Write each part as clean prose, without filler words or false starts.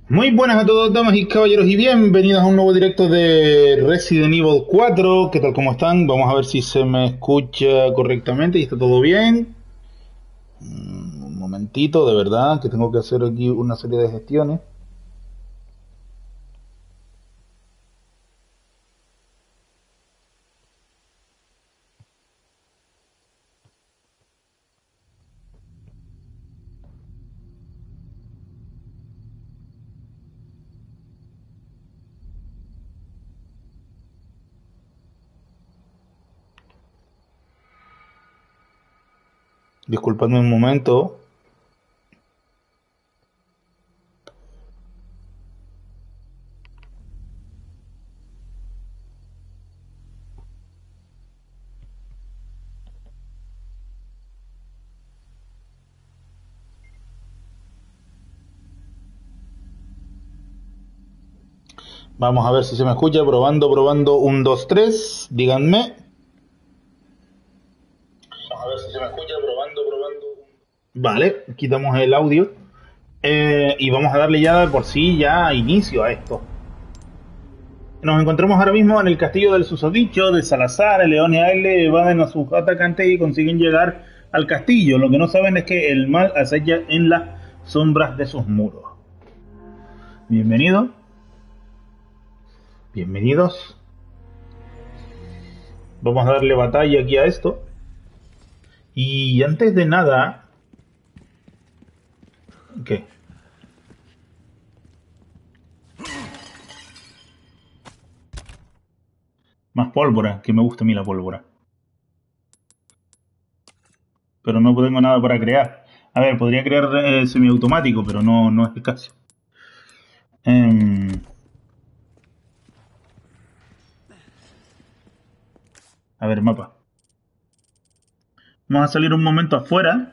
Muy buenas a todos, damas y caballeros, y bienvenidos a un nuevo directo de Resident Evil 4. ¿Qué tal? ¿Cómo están? Vamos a ver si se me escucha correctamente y está todo bien. Un momentito, de verdad, que tengo que hacer aquí una serie de gestiones. Disculpadme un momento. Vamos a ver si se me escucha. Probando, probando. 1, 2, 3. Díganme. Vamos a ver si se me escucha. Probando, probando. Vale, quitamos el audio. Y vamos a darle ya de por sí ya inicio a esto. Nos encontramos ahora mismo en el castillo del susodicho de Salazar. El león y Aile evaden a sus atacantes y consiguen llegar al castillo. Lo que no saben es que el mal acecha en las sombras de sus muros. Bienvenido. Bienvenidos. Vamos a darle batalla aquí a esto. Y antes de nada... ¿Qué? Más pólvora, que me gusta a mí la pólvora. Pero no tengo nada para crear. A ver, podría crear semiautomático, pero no es el caso. A ver, mapa. Vamos a salir un momento afuera.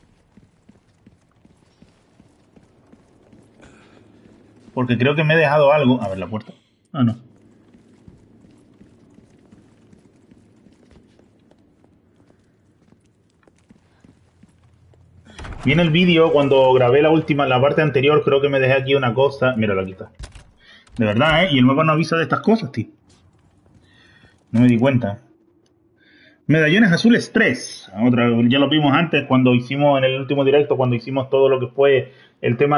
Porque creo que me he dejado algo. A ver, la puerta. Ah, no. Vi en el vídeo cuando grabé la parte anterior, creo que me dejé aquí una cosa. Míralo, aquí está. De verdad, ¿eh? Y el mapa no avisa de estas cosas, tío. No me di cuenta. Medallones azules 3. Ya lo vimos antes cuando hicimos en el último directo, cuando hicimos todo lo que fue el tema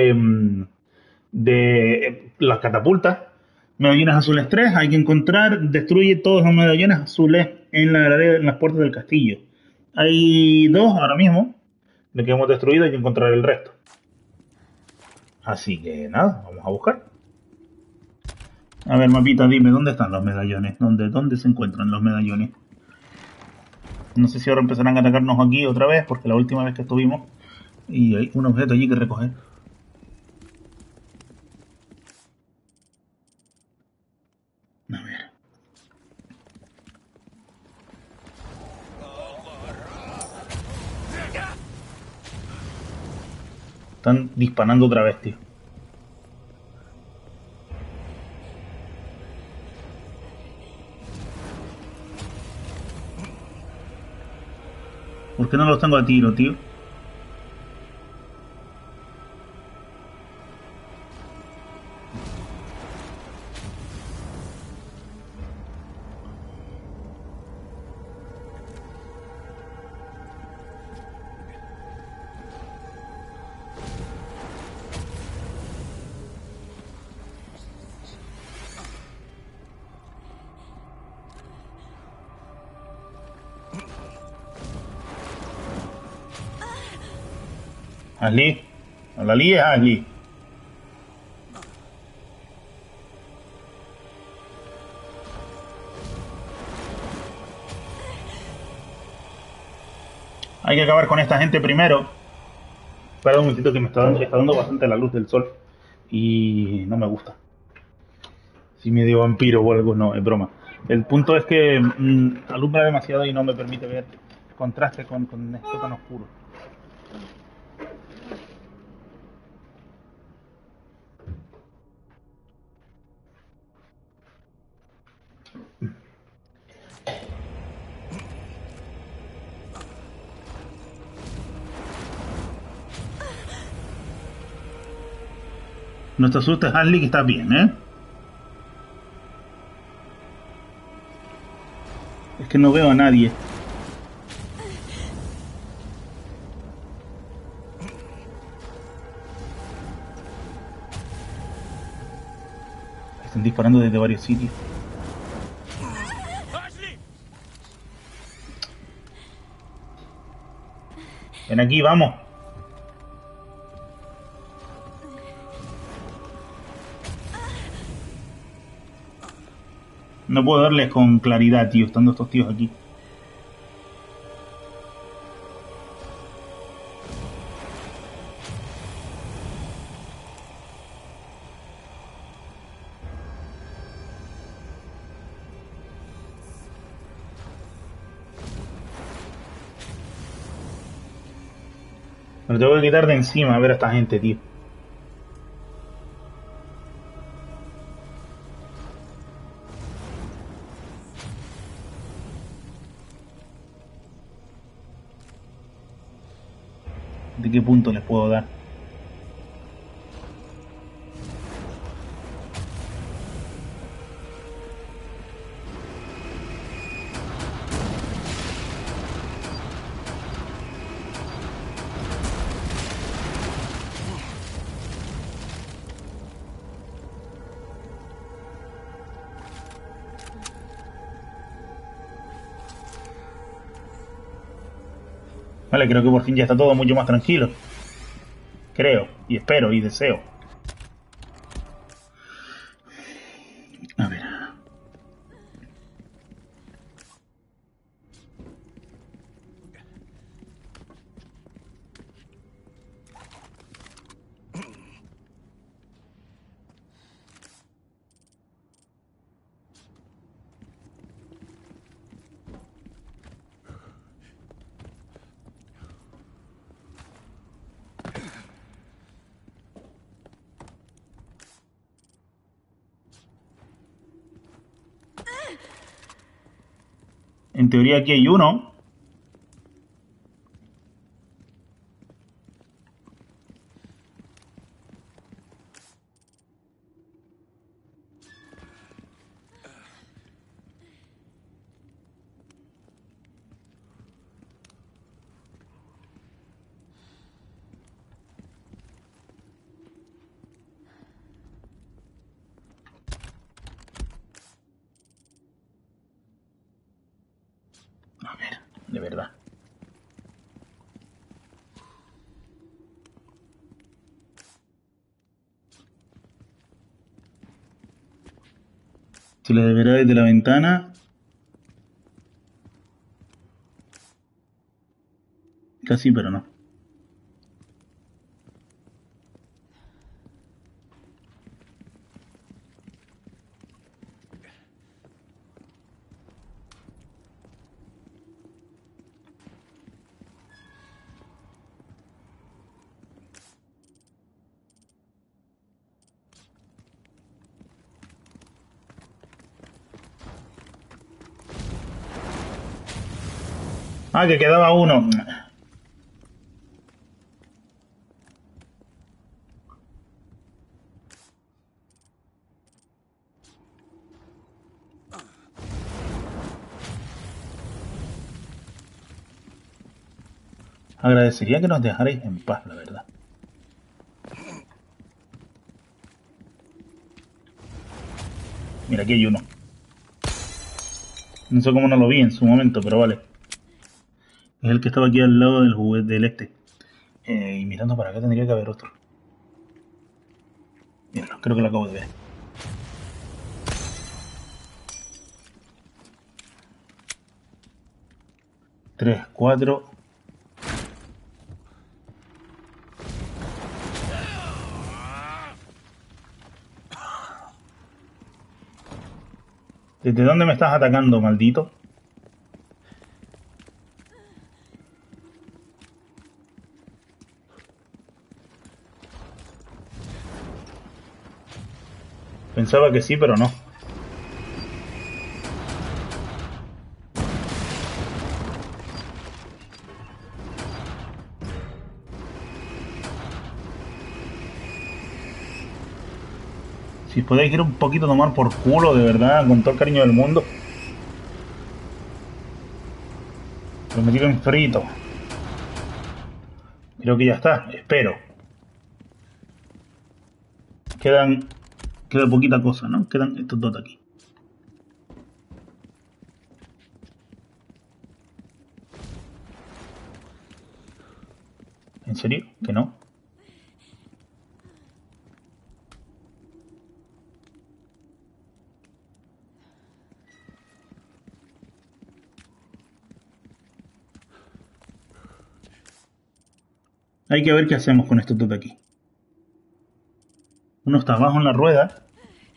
de las catapultas. Medallones azules 3. Hay que encontrar, destruye todos los medallones azules en las puertas del castillo. Hay dos ahora mismo. De que hemos destruido, hay que encontrar el resto. Así que nada, vamos a buscar. A ver, mapita, dime, ¿dónde están los medallones? ¿Dónde se encuentran los medallones? No sé si ahora empezarán a atacarnos aquí otra vez, porque la última vez que estuvimos... Y hay un objeto allí que recoger. A ver. Están disparando otra vez, tío. ¿Por qué no los tengo a tiro, tío? Ashley. Ashley es Ashley. Hay que acabar con esta gente primero. Espera un momentito que está dando bastante la luz del sol. Y no me gusta. Si medio vampiro o algo, no, es broma. El punto es que alumbra demasiado y no me permite ver contraste con esto tan oscuro. No te asustes, Ashley, que estás bien, ¿eh? Es que no veo a nadie. Están disparando desde varios sitios. Ven aquí, vamos. No puedo darles con claridad, tío, estando estos tíos aquí. Me lo tengo que quitar de encima a ver a esta gente, tío. ¿De qué punto les puedo dar? Vale, creo que por fin ya está todo mucho más tranquilo. Creo, y espero, y deseo. A ver. En teoría aquí hay uno. A ver, de verdad. Se le verá desde la ventana. Casi, pero no. Ah, que quedaba uno. Agradecería que nos dejarais en paz, la verdad. Mira, aquí hay uno. No sé cómo no lo vi en su momento, pero vale. Es el que estaba aquí al lado del juguete del este. Y mirando para acá tendría que haber otro. Mira, creo que lo acabo de ver. Tres, cuatro. ¿Desde dónde me estás atacando, maldito? Pensaba que sí, pero no. Si podéis ir un poquito a tomar por culo, de verdad, con todo el cariño del mundo. Pero me tienen frito. Creo que ya está, espero. Queda poquita cosa, ¿no? Quedan estos dos de aquí. ¿En serio? ¿Que no? Hay que ver qué hacemos con estos dos de aquí. Uno está abajo en la rueda.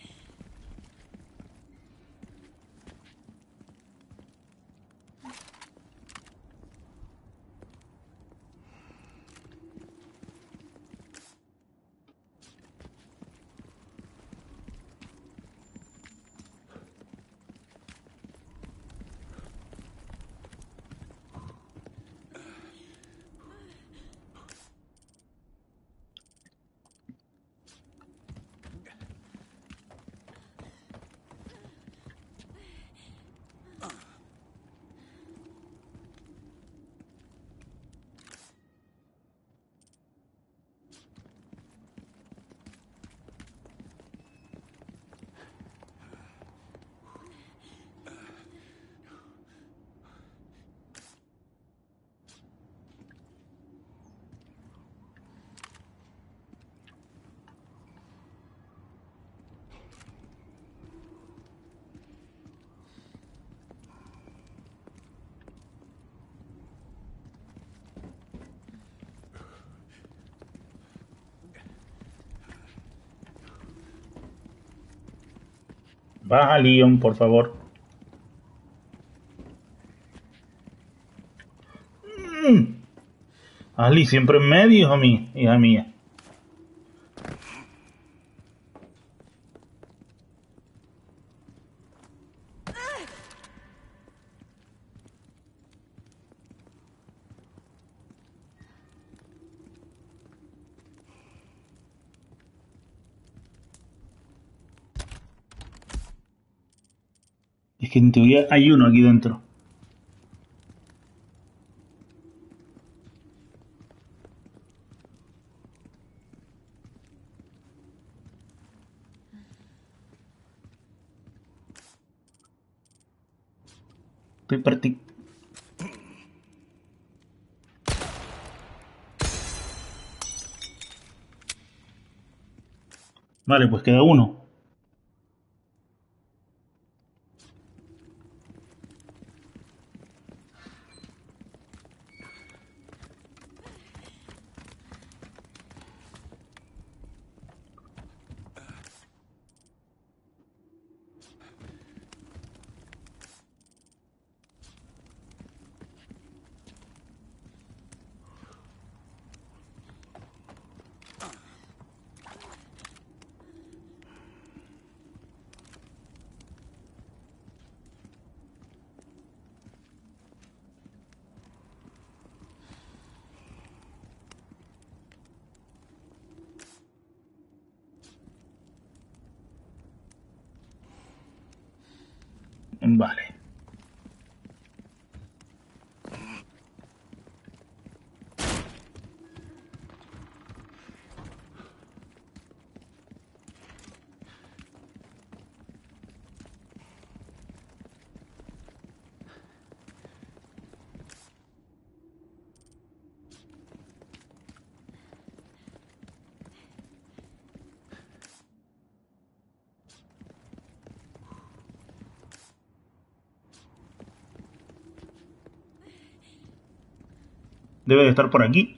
Baja, Leon, por favor. Ali, siempre en medio, hija mía. Es que en teoría hay uno aquí dentro. Estoy parti... Vale, pues queda uno. Vale. Debe de estar por aquí.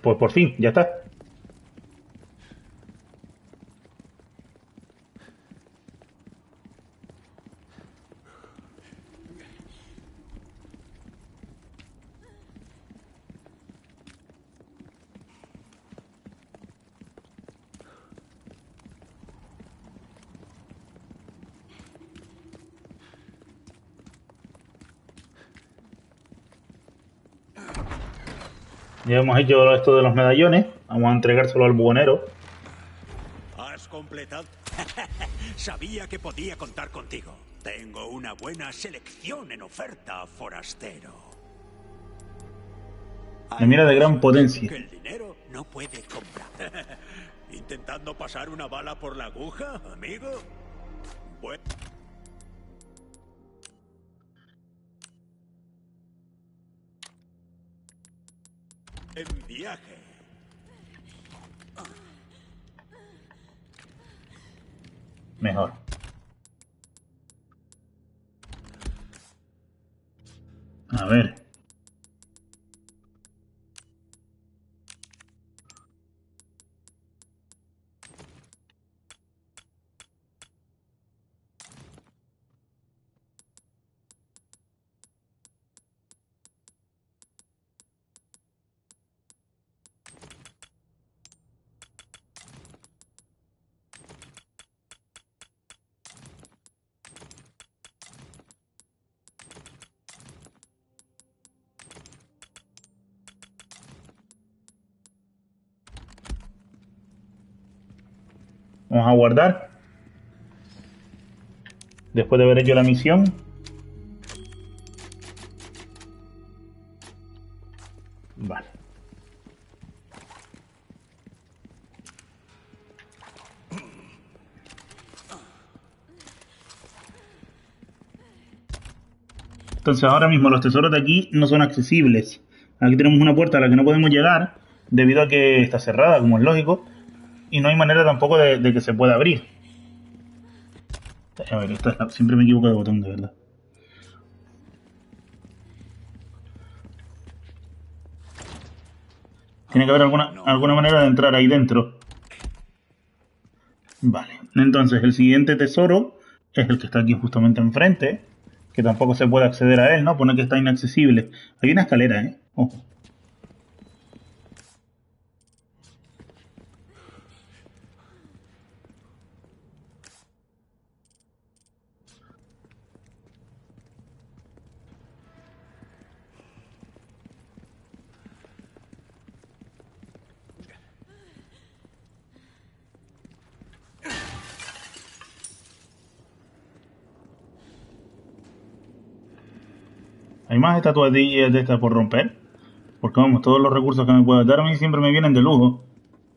Pues por fin, ya está. Ya hemos hecho esto de los medallones. Vamos a entregárselo al buhonero. ¿Has completado? Sabía que podía contar contigo. Tengo una buena selección en oferta, forastero. Me mira de gran potencia. Que el dinero no puede comprar. ¿Intentando pasar una bala por la aguja, amigo? Bueno. En viaje. Mejor. A ver. Vamos a guardar. Después de haber hecho la misión. Vale. Entonces ahora mismo los tesoros de aquí no son accesibles. Aquí tenemos una puerta a la que no podemos llegar debido a que está cerrada, como es lógico. Y no hay manera tampoco de que se pueda abrir. A ver, siempre me equivoco de botón, de verdad. Tiene que haber alguna manera de entrar ahí dentro. Vale, entonces el siguiente tesoro es el que está aquí justamente enfrente, que tampoco se puede acceder a él, ¿no? Pone que está inaccesible. Hay una escalera, ¿eh? Ojo. ¿Hay más estatuillas de estas por romper? Porque vamos, todos los recursos que me puedas dar a mí siempre me vienen de lujo.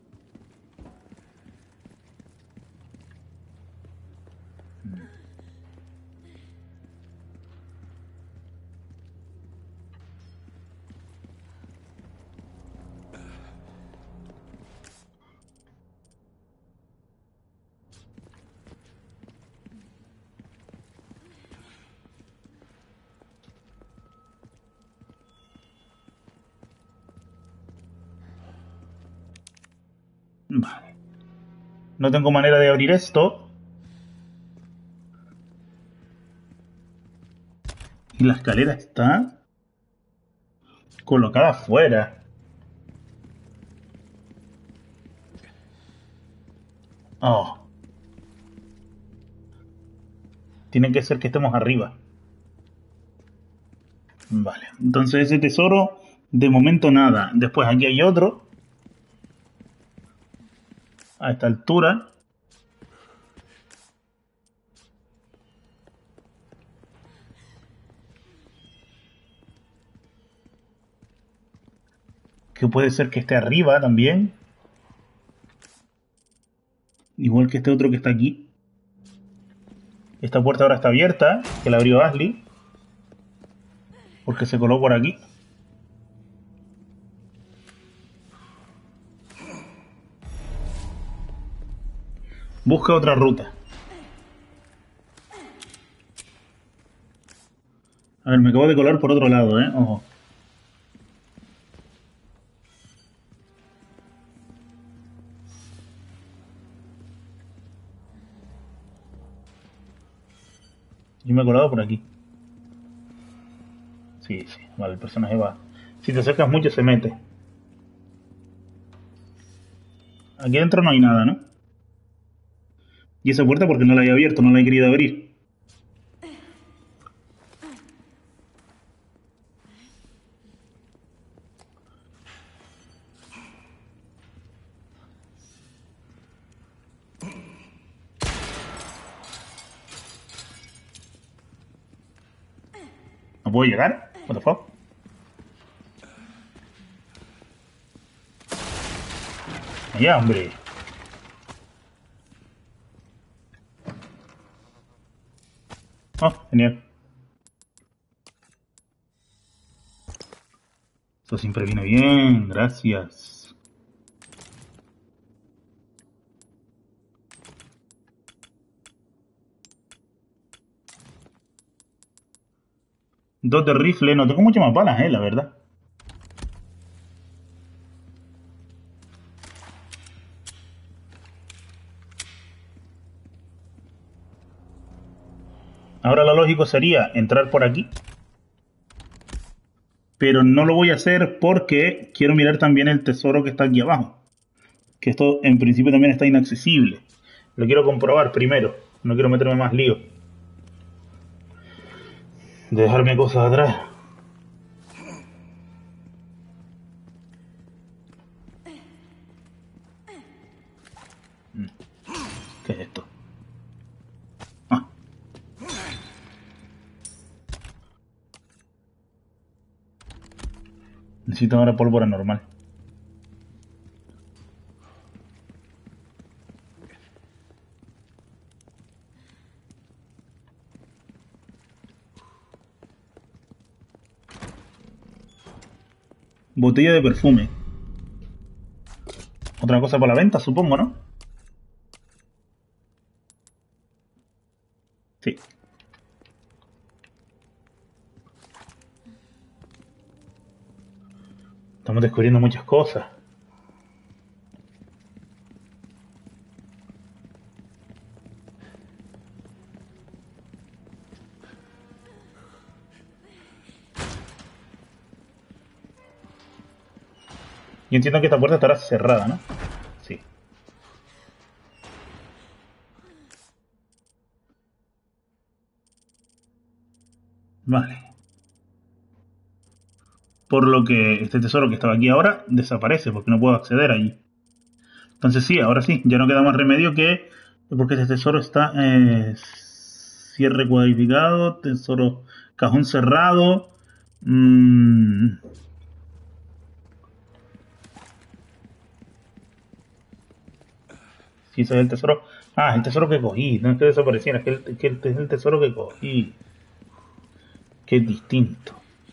Vale. No tengo manera de abrir esto. Y la escalera está colocada afuera. Oh. Tiene que ser que estemos arriba. Vale. Entonces ese tesoro, de momento nada. Después aquí hay otro. A esta altura. Que puede ser que esté arriba también. Igual que este otro que está aquí. Esta puerta ahora está abierta, que la abrió Ashley. Porque se coló por aquí. Busca otra ruta. A ver, me acabo de colar por otro lado, ¿eh? Ojo. me he colado por aquí. Sí, sí, vale, el personaje va. Si te acercas mucho se mete. Aquí dentro no hay nada, ¿no? Y esa puerta porque no la he abierto, no la he querido abrir. ¿No puedo llegar? What the fuck? Allá, hombre. Oh, genial. Eso siempre viene bien, gracias. Dos de rifle, no tengo muchas más balas, la verdad. Ahora lo lógico sería entrar por aquí. Pero no lo voy a hacer porque quiero mirar también el tesoro que está aquí abajo. Que esto en principio también está inaccesible. Lo quiero comprobar primero. No quiero meterme más lío. De dejarme cosas atrás. ¿Qué es esto? Ah. Necesito ahora pólvora normal. Botella de perfume. Otra cosa para la venta, supongo, ¿no? Sí. Estamos descubriendo muchas cosas. Yo entiendo que esta puerta estará cerrada, ¿no? Sí. Vale. Por lo que este tesoro que estaba aquí ahora desaparece porque no puedo acceder allí. Entonces sí, ahora sí, ya no queda más remedio que... Porque este tesoro está... cierre cuadrificado, tesoro... Cajón cerrado. Sí, ese es el tesoro. Ah, el tesoro que cogí. No es que desapareciera, es el tesoro que cogí. Que es distinto.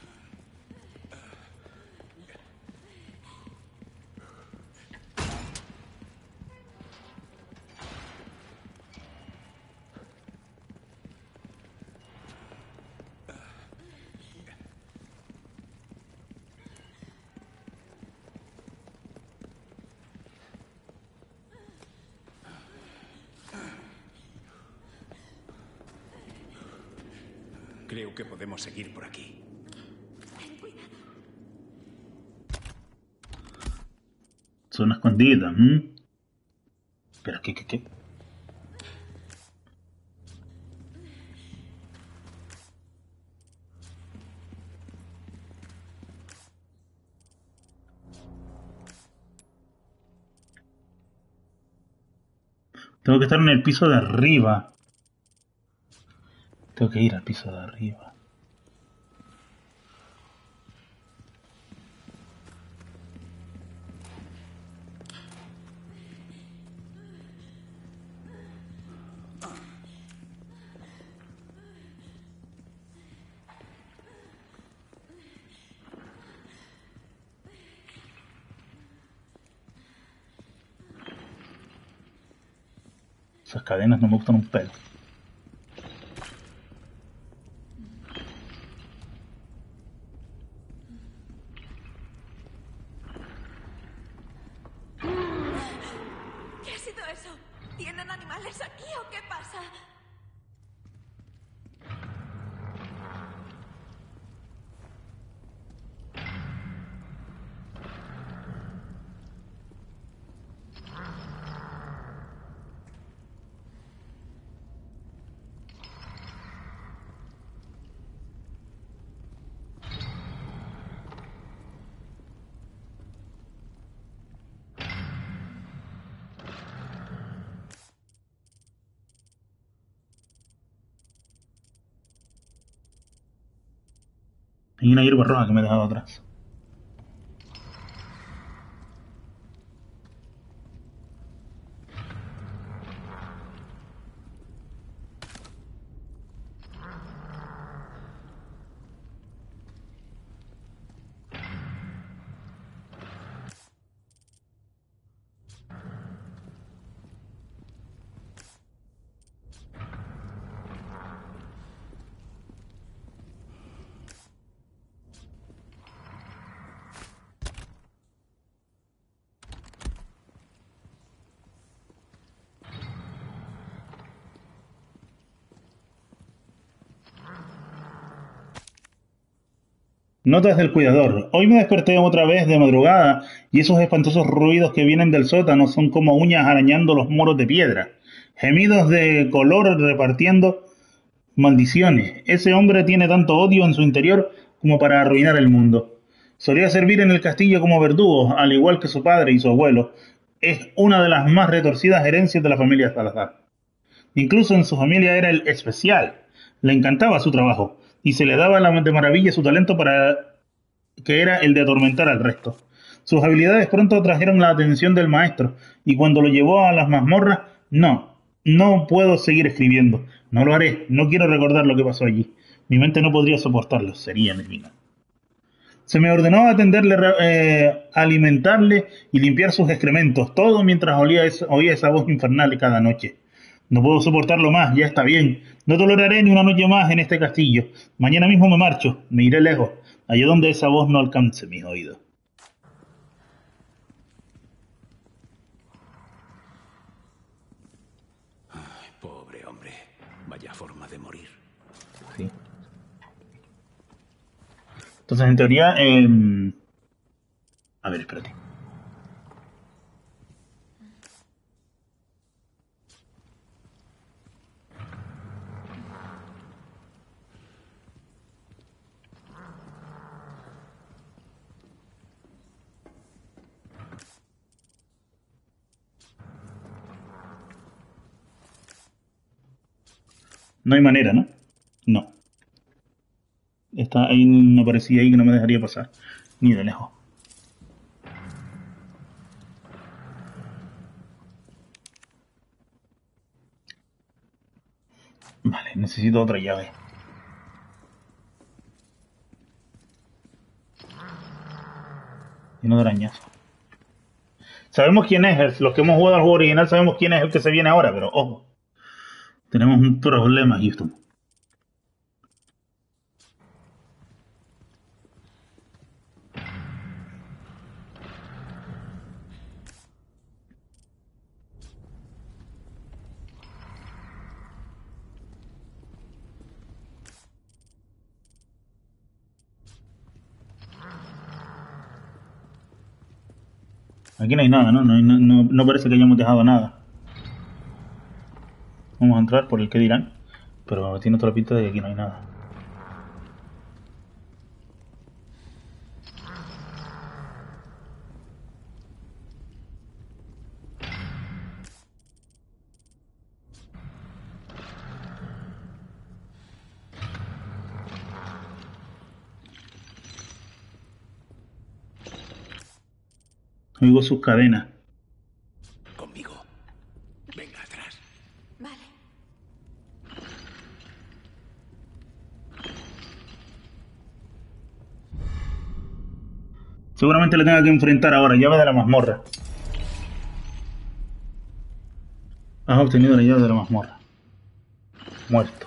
Creo que podemos seguir por aquí. Zona escondida. Pero qué. Tengo que estar en el piso de arriba. Tengo que ir al piso de arriba. Esas cadenas no me gustan un pelo. ¿Qué ha sido eso? ¿Tienen animales aquí o qué pasa? Hay una hierba roja que me he dejado atrás. Notas del cuidador. Hoy me desperté otra vez de madrugada y esos espantosos ruidos que vienen del sótano son como uñas arañando los muros de piedra. Gemidos de color repartiendo maldiciones. Ese hombre tiene tanto odio en su interior como para arruinar el mundo. Solía servir en el castillo como verdugo, al igual que su padre y su abuelo. Es una de las más retorcidas herencias de la familia Salazar. Incluso en su familia era el especial. Le encantaba su trabajo y se le daba de maravilla su talento para que era el de atormentar al resto. Sus habilidades pronto atrajeron la atención del maestro y cuando lo llevó a las mazmorras, no puedo seguir escribiendo. No lo haré, no quiero recordar lo que pasó allí. Mi mente no podría soportarlo, sería mi vida. Se me ordenó atenderle, alimentarle y limpiar sus excrementos, todo mientras oía esa voz infernal cada noche. No puedo soportarlo más, ya está bien. No toleraré ni una noche más en este castillo. Mañana mismo me marcho, me iré lejos, allá donde esa voz no alcance mis oídos. Ay, pobre hombre. Vaya forma de morir. Sí. Entonces, en teoría, a ver, espérate. No hay manera, ¿no? No. Está ahí, no aparecía ahí que no me dejaría pasar. Ni de lejos. Vale, necesito otra llave. Y no de arañazo. Sabemos quién es, los que hemos jugado al juego original sabemos quién es el que se viene ahora, pero ojo. Tenemos un problema, Houston. Aquí no hay nada, ¿no? No parece que hayamos dejado nada. Vamos a entrar por el que dirán. Pero tiene toda la pinta de que aquí no hay nada. Oigo sus cadenas. Conmigo. Venga atrás. Vale. Seguramente le tenga que enfrentar ahora. Llave de la mazmorra. Has obtenido la llave de la mazmorra. Muerto.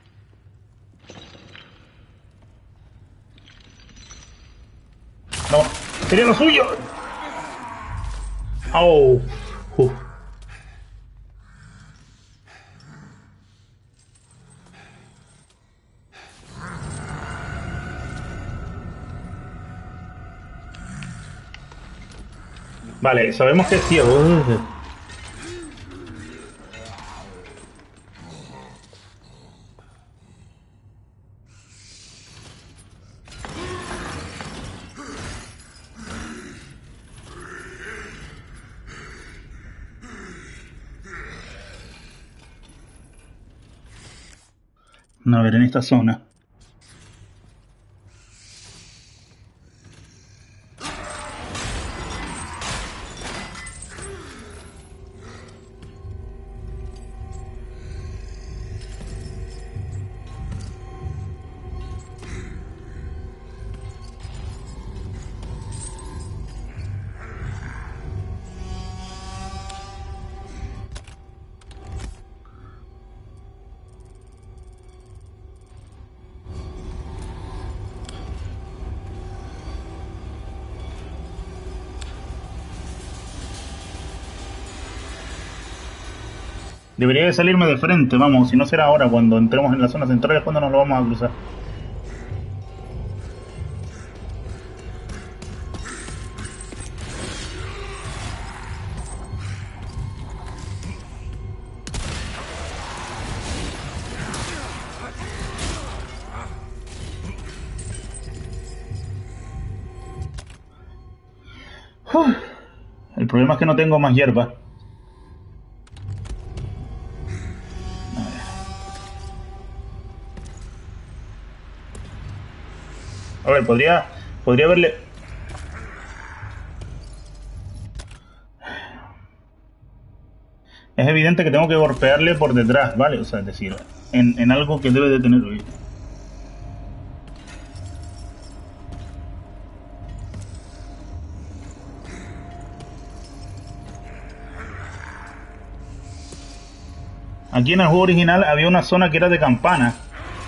No, sería lo suyo. Oh. Uf. Vale, sabemos que es ciego. A ver, en esta zona. Debería de salirme de frente, vamos, si no será ahora, cuando entremos en la zona central es cuando nos lo vamos a cruzar. Uf, el problema es que no tengo más hierba. A ver, podría haberle... Es evidente que tengo que golpearle por detrás, ¿vale? O sea, es decir, en algo que debe de tener oído. Aquí en el juego original había una zona que era de campana.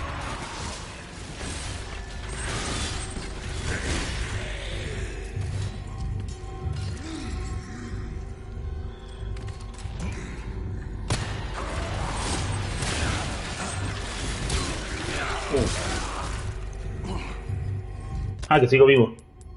Ah, que sigo vivo.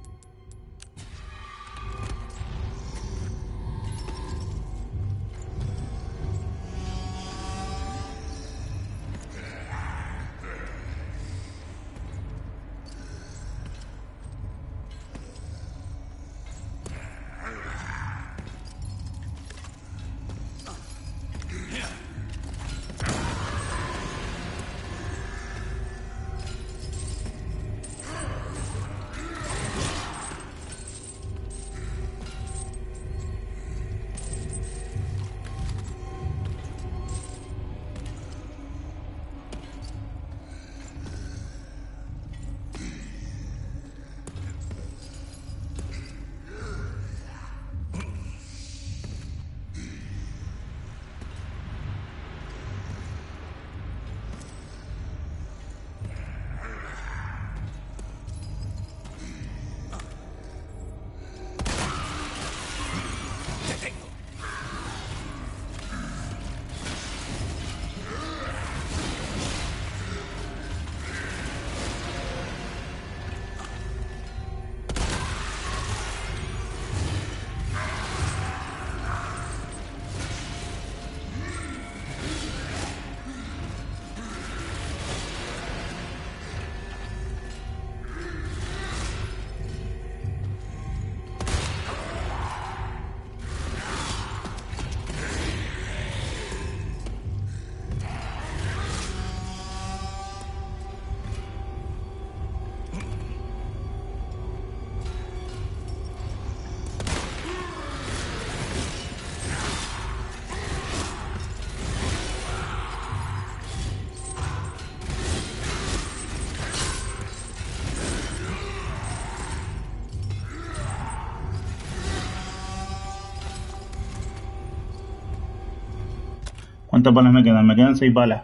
¿Cuántas balas me quedan? Me quedan 6 balas.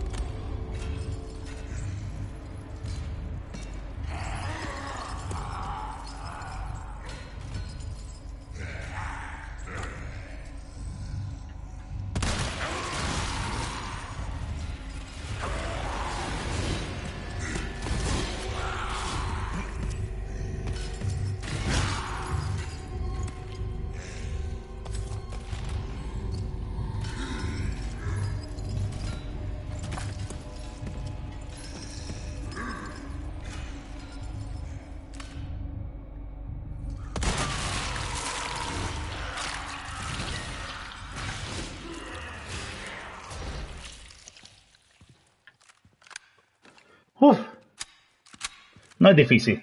Uf, no es difícil.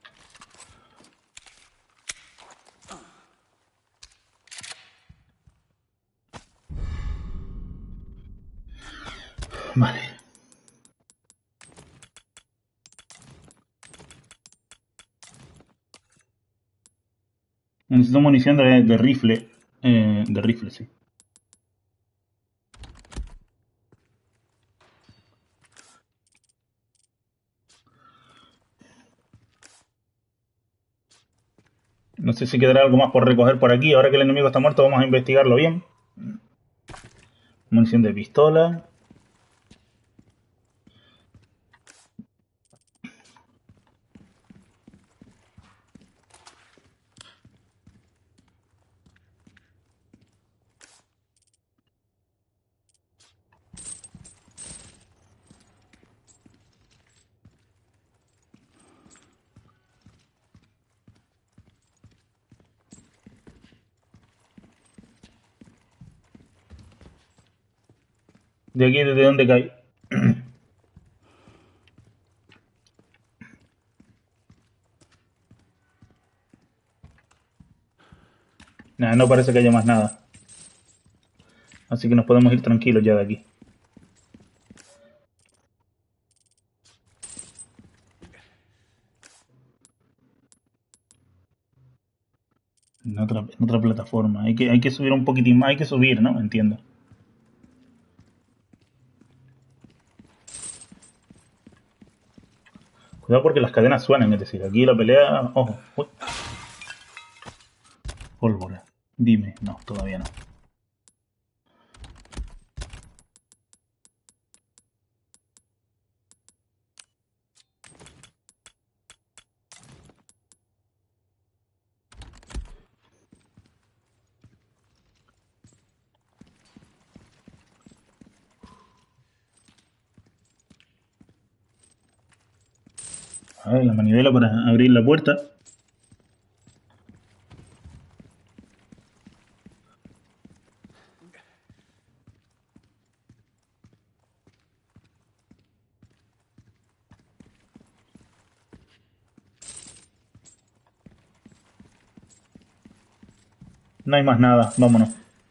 Vale. Necesito munición de rifle. De rifle, sí. No sé si quedará algo más por recoger por aquí. Ahora que el enemigo está muerto, vamos a investigarlo bien. Munición de pistola. De aquí, ¿desde dónde cae? Nah, no parece que haya más nada. Así que nos podemos ir tranquilos ya de aquí. En otra plataforma. Hay que subir un poquitín más. Hay que subir, ¿no? Entiendo. Cuidado porque las cadenas suenan, es decir, aquí la pelea... Ojo. Uy, pólvora. Dime. No, todavía no. A ver, la manivela para abrir la puerta. No hay más nada. Vámonos.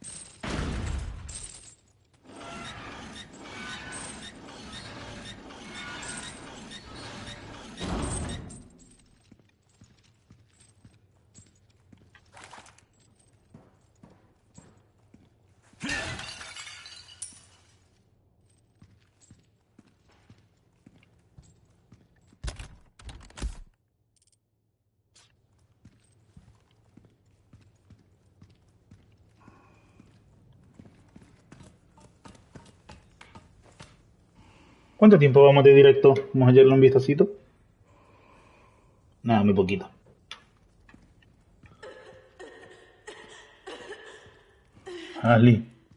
¿Cuánto tiempo vamos de directo? Vamos a echarle un vistacito. Nada, muy poquito. Ali.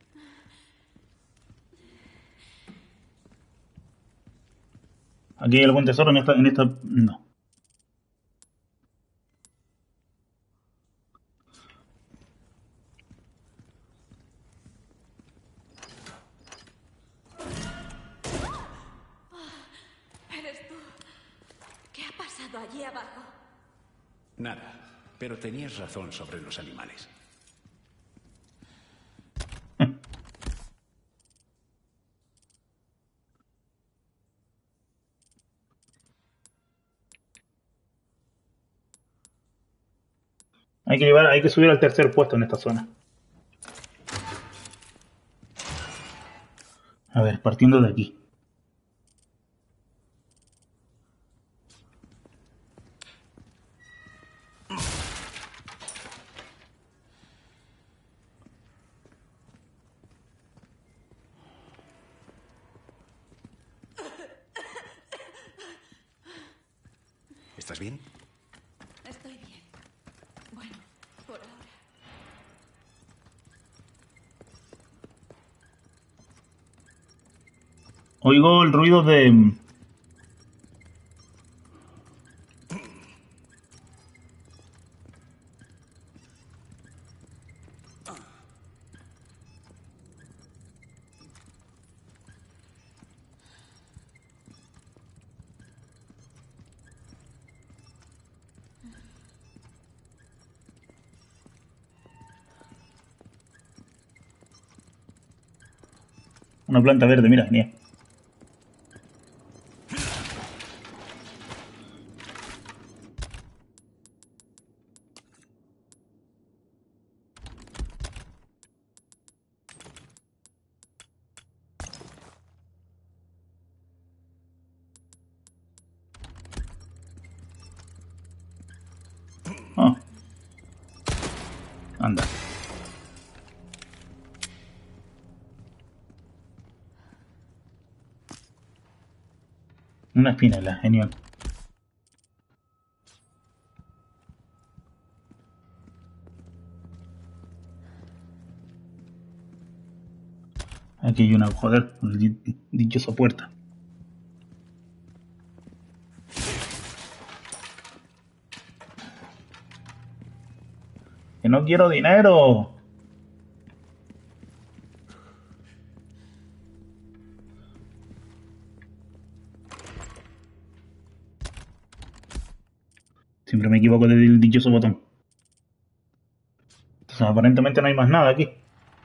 ¿Aquí hay algún tesoro en esta? No. ¿Eres tú? ¿Qué ha pasado allí abajo? Nada, pero tenías razón sobre los animales. Hay que subir al tercer puesto en esta zona. A ver, partiendo de aquí. ¿Estás bien? Estoy bien. Bueno, por ahora. Oigo el ruido de... Una planta verde, mira, genial. Ah, anda. Una espinela, genial. Aquí hay una, joder, dichosa puerta. ¡Que no quiero dinero! Siempre me equivoco del dichoso botón. Entonces, aparentemente no hay más nada aquí.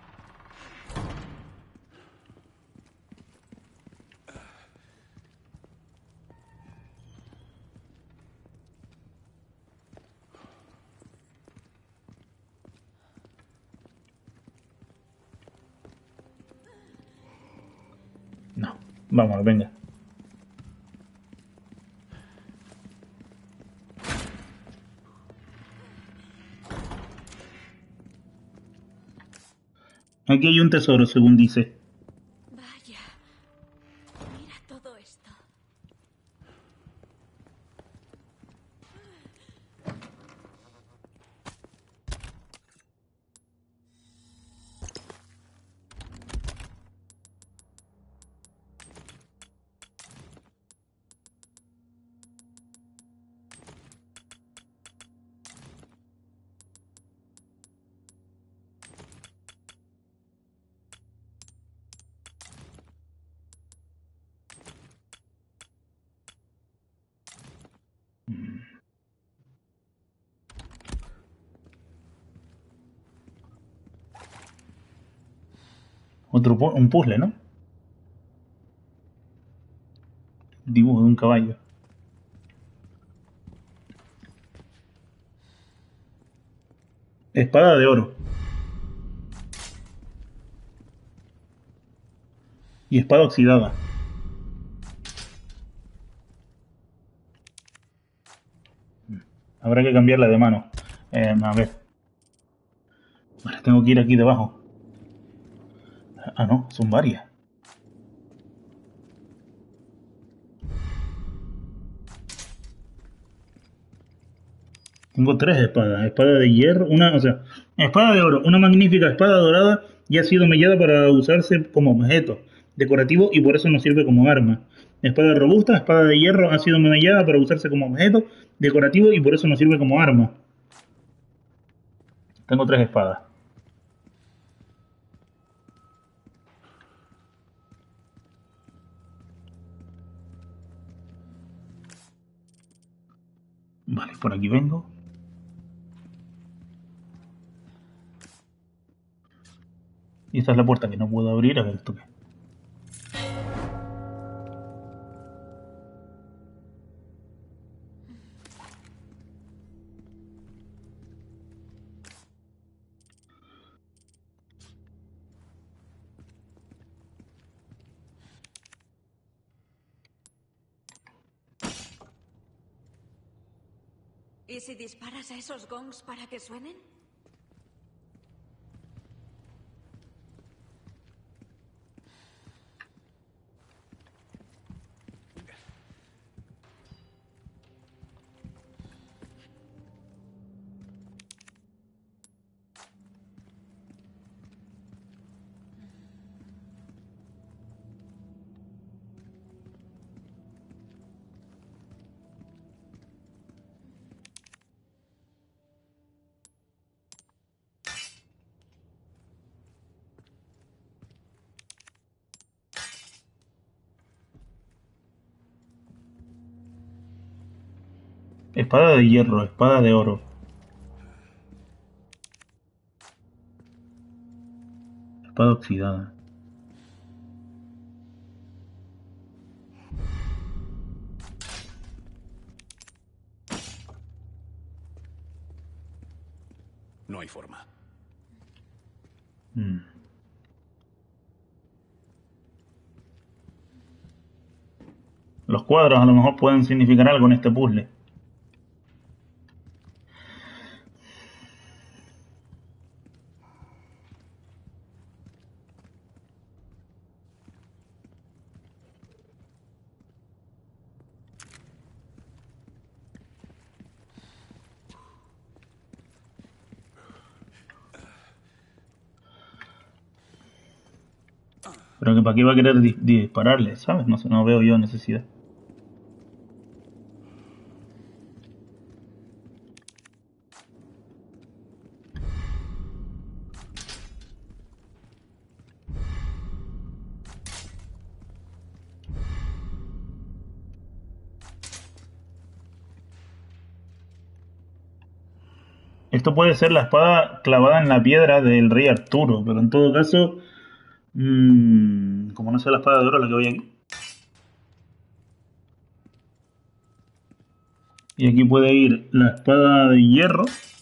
No. Vamos, venga. Aquí hay un tesoro, según dice. Vaya. Mira todo esto. Un puzzle, ¿no? Dibujo de un caballo. Espada de oro. Y espada oxidada. Habrá que cambiarla de mano. A ver. Vale, tengo que ir aquí debajo. Ah, no, son varias. Tengo tres espadas. Espada de hierro, espada de oro, una magnífica espada dorada y ha sido mellada para usarse como objeto decorativo y por eso no sirve como arma. Espada robusta, espada de hierro ha sido mellada para usarse como objeto decorativo y por eso no sirve como arma. Tengo tres espadas. Vale, por aquí vengo. Y esta es la puerta que no puedo abrir. A ver esto qué. ¿Y si disparas a esos gongs para que suenen? Espada de hierro, espada de oro. Espada oxidada. No hay forma. Los cuadros a lo mejor pueden significar algo en este puzzle. Pero que para qué va a querer dispararle, ¿sabes? No sé, no veo yo necesidad. Esto puede ser la espada clavada en la piedra del rey Arturo, pero en todo caso, como no sea la espada de oro la que voy aquí. Y aquí puede ir la espada de hierro.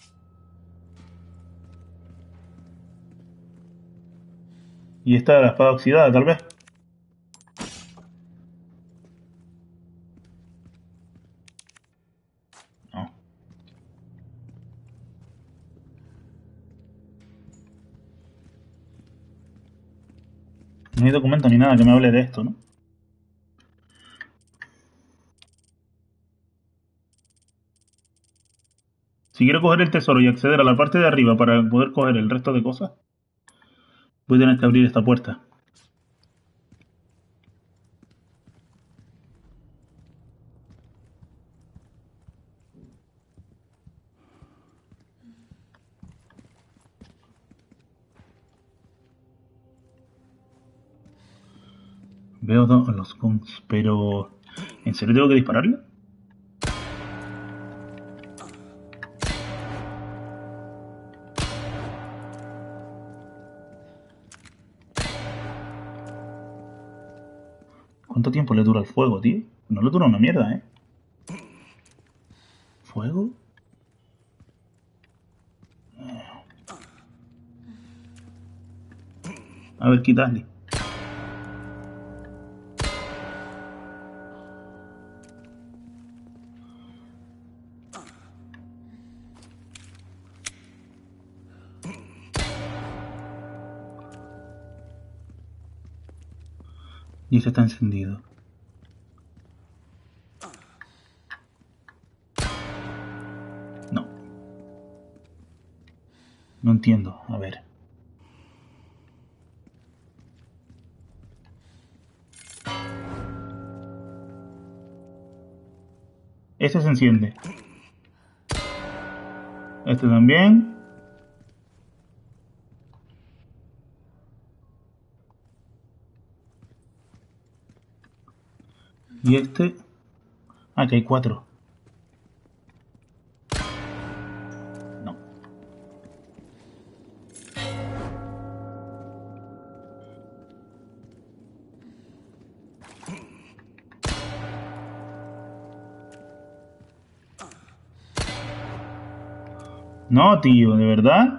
Y esta la espada oxidada, tal vez. No. No hay documento ni nada que me hable de esto, ¿no? Si quiero coger el tesoro y acceder a la parte de arriba para poder coger el resto de cosas, voy a tener que abrir esta puerta. Veo los guns, pero... ¿En serio tengo que dispararle? ¿Cuánto tiempo le dura el fuego, tío? No le dura una mierda, ¿eh? ¿Fuego? A ver, quitarle. Y ese está encendido. No. No entiendo. A ver. Ese se enciende. Este también. Y este... Ah, que hay 4. No. No, tío, ¿de verdad?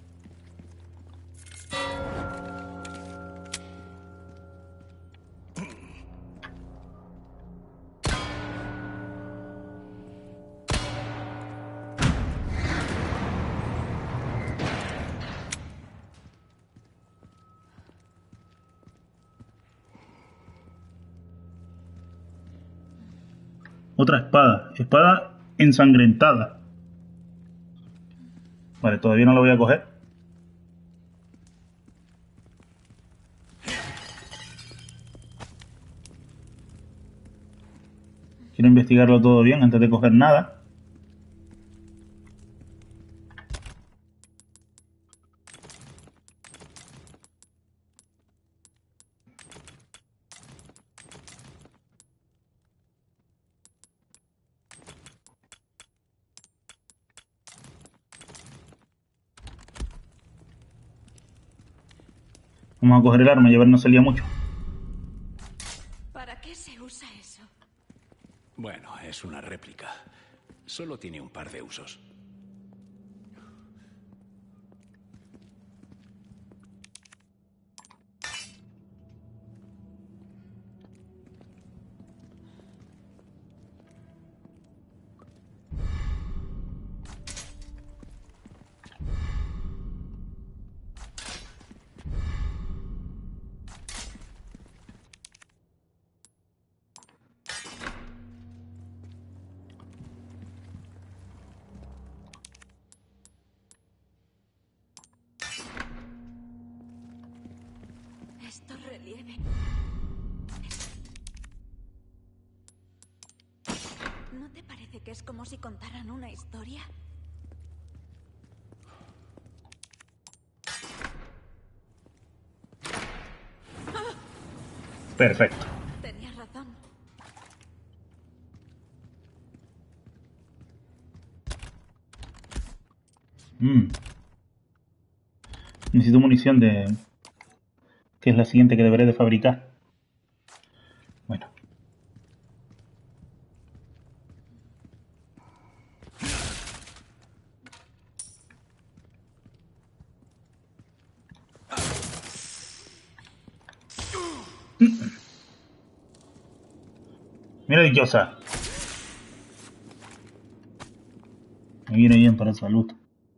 Otra espada. Espada ensangrentada. Vale, todavía no la voy a coger. Quiero investigarlo todo bien antes de coger nada. Vamos a coger el arma y a ver, no salía mucho. ¿Para qué se usa eso? Bueno, es una réplica. Solo tiene un par de usos. Estos relieves. ¿No te parece que es como si contaran una historia? Perfecto. Tenías razón. Necesito munición de... que es la siguiente que deberé de fabricar. Bueno. Mira dichosa. Me viene bien para salud.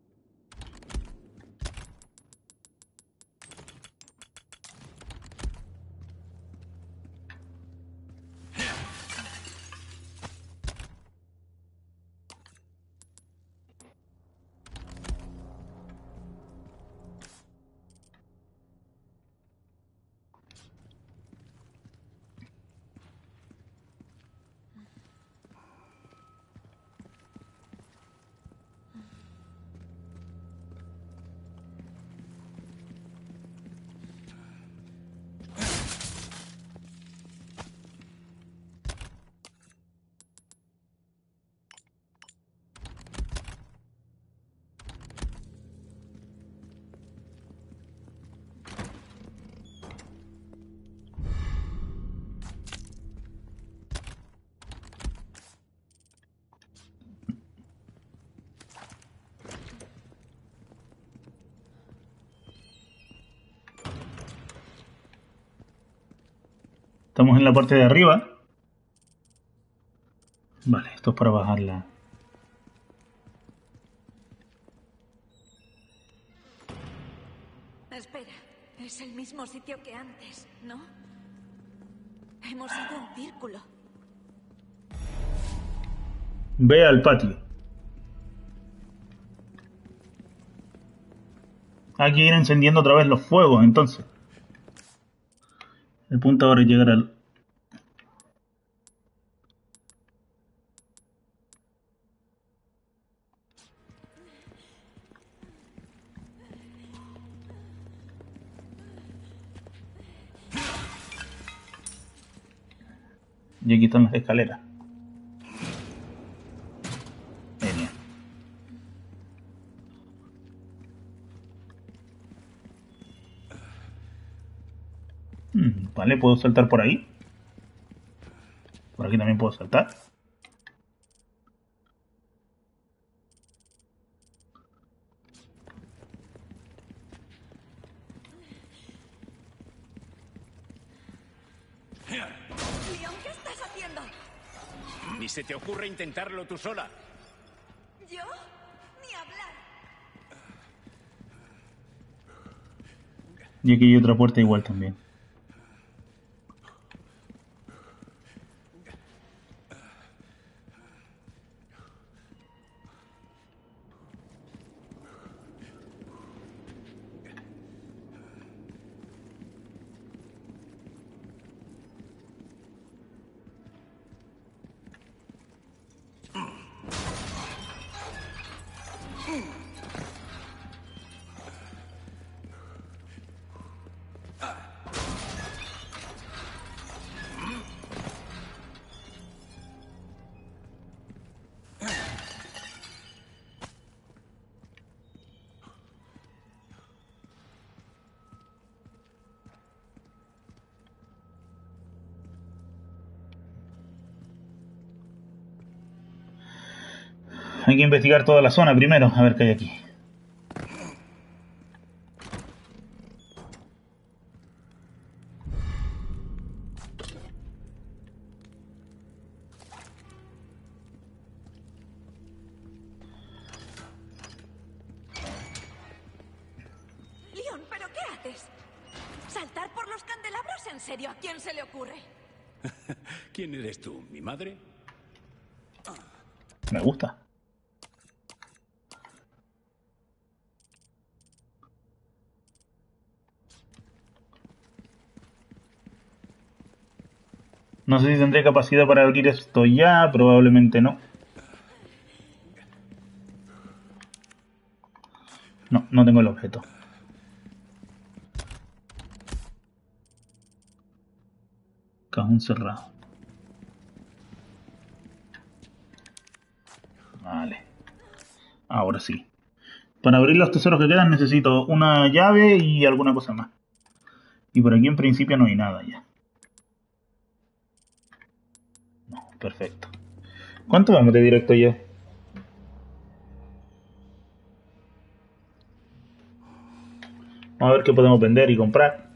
Estamos en la parte de arriba. Vale, esto es para bajarla. Espera, es el mismo sitio que antes, ¿no? Hemos ido en círculo. Ve al patio. Hay que ir encendiendo otra vez los fuegos, entonces. El punto ahora es llegar al... Y aquí están las escaleras. Genial. Vale, ¿puedo saltar por ahí? Por aquí también puedo saltar. Leon, ¿qué estás haciendo? Ni se te ocurre intentarlo tú sola. ¿Yo? Ni hablar. Y aquí hay otra puerta igual también. Hay que investigar toda la zona primero, a ver qué hay aquí. Leon, ¿pero qué haces? ¿Saltar por los candelabros? ¿En serio? ¿A quién se le ocurre? ¿Quién eres tú? ¿Mi madre? Me gusta. No sé si tendré capacidad para abrir esto ya, probablemente no. No, no tengo el objeto. Cajón cerrado. Vale. Ahora sí. Para abrir los tesoros que quedan necesito una llave y alguna cosa más. Y por aquí en principio no hay nada ya. No, perfecto. ¿Cuánto vamos de directo ya? Vamos a ver qué podemos vender y comprar.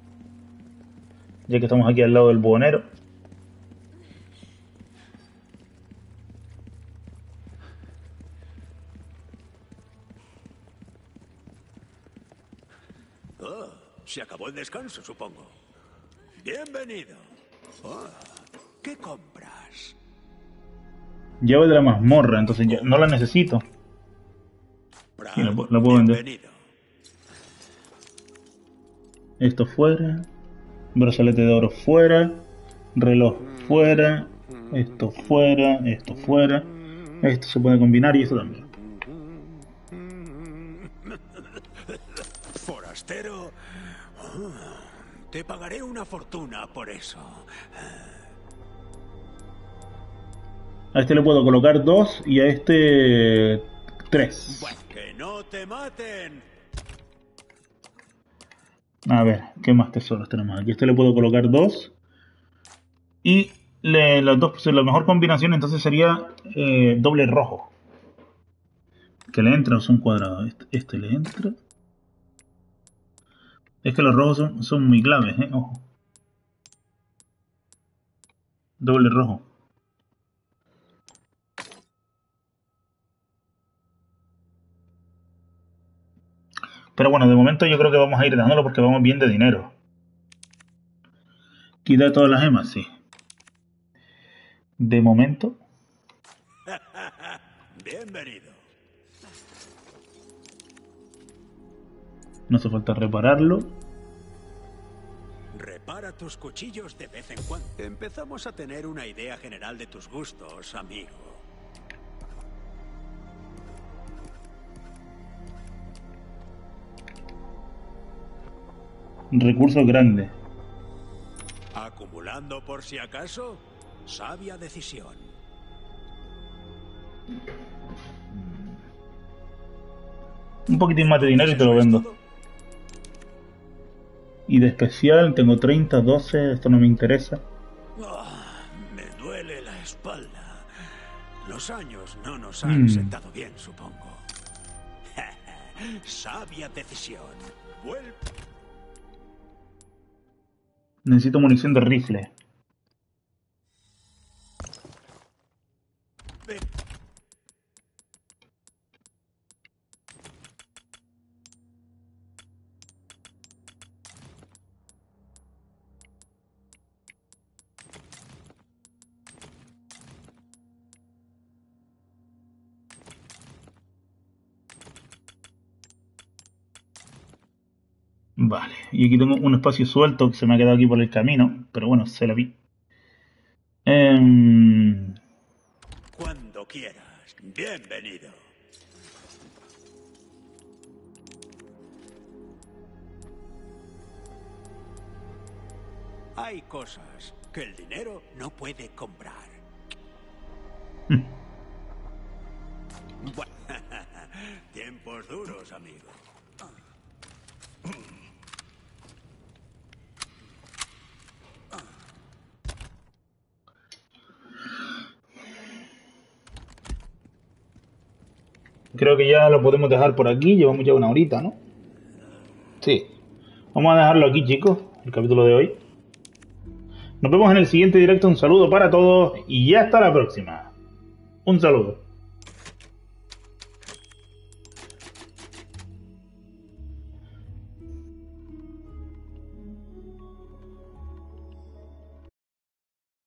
Ya que estamos aquí al lado del buhonero. Oh, se acabó el descanso, supongo. Bienvenido. Oh, ¿qué compras? Llave de la mazmorra, entonces ya no la necesito. Sí, la puedo vender. Bienvenido. Esto fuera. Brazalete de oro fuera. Reloj fuera. Esto fuera. Esto fuera. Esto se puede combinar y esto también. Forastero. Oh, te pagaré una fortuna por eso. A este le puedo colocar 2 y a este 3. Que no te maten. A ver, ¿qué más tesoros tenemos aquí? A este le puedo colocar 2. Y las dos, pues, la mejor combinación entonces sería doble rojo. Que le entra o son cuadrados. Este le entra. Es que los rojos son muy claves, ojo. Doble rojo. Pero bueno, de momento yo creo que vamos a ir dándolo porque vamos bien de dinero. ¿Quita todas las gemas? Sí. De momento. Bienvenido. No hace falta repararlo. Repara tus cuchillos de vez en cuando. Empezamos a tener una idea general de tus gustos, amigo. Recursos grandes. ¿Acumulando por si acaso? Sabia decisión. Un poquitín más de dinero y te lo vendo. Y de especial tengo 30, 12, esto no me interesa. Me duele la espalda. Los años no nos han sentado bien, supongo. Sabia decisión. Necesito munición de rifle. Vale, y aquí tengo un espacio suelto que se me ha quedado aquí por el camino, pero bueno, se la vi. Cuando quieras. Bienvenido. Hay cosas que el dinero no puede comprar. Tiempos duros, amigo. Creo que ya lo podemos dejar por aquí, llevamos ya una horita, ¿no? Sí. Vamos a dejarlo aquí, chicos, el capítulo de hoy. Nos vemos en el siguiente directo, un saludo para todos y ya hasta la próxima. Un saludo.